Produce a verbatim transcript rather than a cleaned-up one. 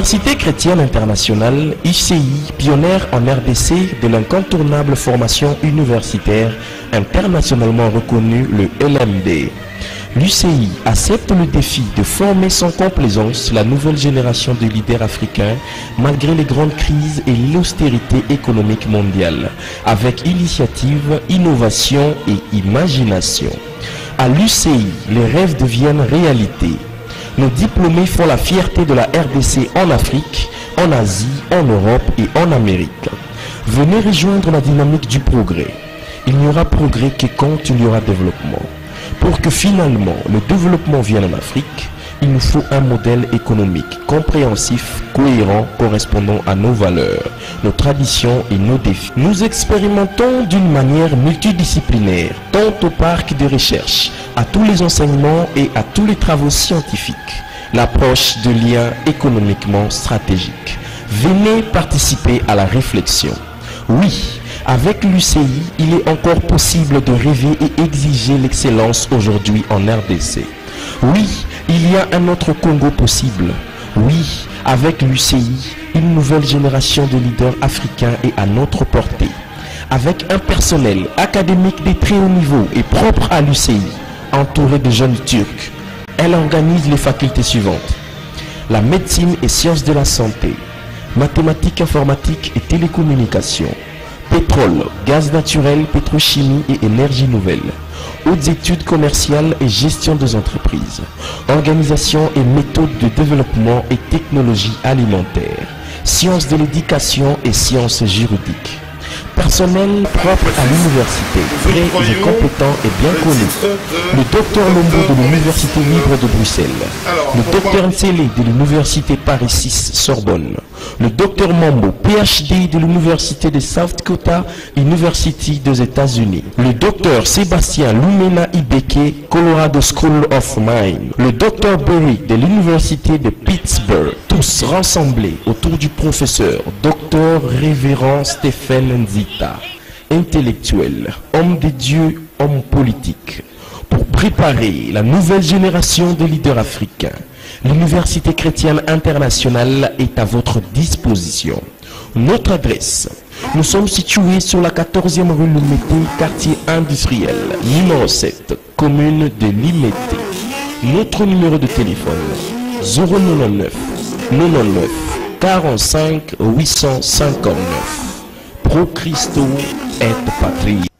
L'Université chrétienne internationale, U C I, pionnière en R D C de l'incontournable formation universitaire internationalement reconnue, le L M D. L'U C I accepte le défi de former sans complaisance la nouvelle génération de leaders africains malgré les grandes crises et l'austérité économique mondiale, avec initiative, innovation et imagination. À l'U C I, les rêves deviennent réalité. Nos diplômés font la fierté de la R D C en Afrique, en Asie, en Europe et en Amérique. Venez rejoindre la dynamique du progrès. Il n'y aura progrès que quand il y aura développement. Pour que finalement le développement vienne en Afrique, il nous faut un modèle économique compréhensif, cohérent, correspondant à nos valeurs, nos traditions et nos défis. Nous expérimentons d'une manière multidisciplinaire, tant au parc de recherche, à tous les enseignements et à tous les travaux scientifiques, l'approche de liens économiquement stratégiques. Venez participer à la réflexion. Oui, avec l'U C I, il est encore possible de rêver et exiger l'excellence aujourd'hui en R D C. Oui, il y a un autre Congo possible. Oui, avec l'U C I, une nouvelle génération de leaders africains est à notre portée. Avec un personnel académique de très haut niveau et propre à l'U C I, entouré de jeunes Turcs, elle organise les facultés suivantes: la médecine et sciences de la santé, mathématiques, informatique et télécommunications, pétrole, gaz naturel, pétrochimie et énergie nouvelle, hautes études commerciales et gestion des entreprises, organisation et méthodes de développement et technologie alimentaire, sciences de l'éducation et sciences juridiques. Personnel propre à l'université, prêt et compétent et bien connu. Le docteur Lombo de l'Université libre de Bruxelles. Le docteur Nsele de l'Université Paris six Sorbonne. Le docteur Mambo, P H D de l'Université de South Dakota University des États-Unis. Le docteur Sébastien Lumena Ibeke, Colorado School of Mines. Le docteur Berry de l'Université de Pittsburgh. Tous rassemblés autour du professeur, docteur révérend Stéphane Nzita, intellectuel, homme de Dieu, homme politique, pour préparer la nouvelle génération de leaders africains. L'Université chrétienne internationale est à votre disposition. Notre adresse: nous sommes situés sur la quatorzième rue Limete, quartier industriel, numéro sept, commune de Limete. Notre numéro de téléphone: zéro neuf quatre-vingt-neuf quarante-cinq huit cent cinquante-neuf. Pro Christo et Patrie.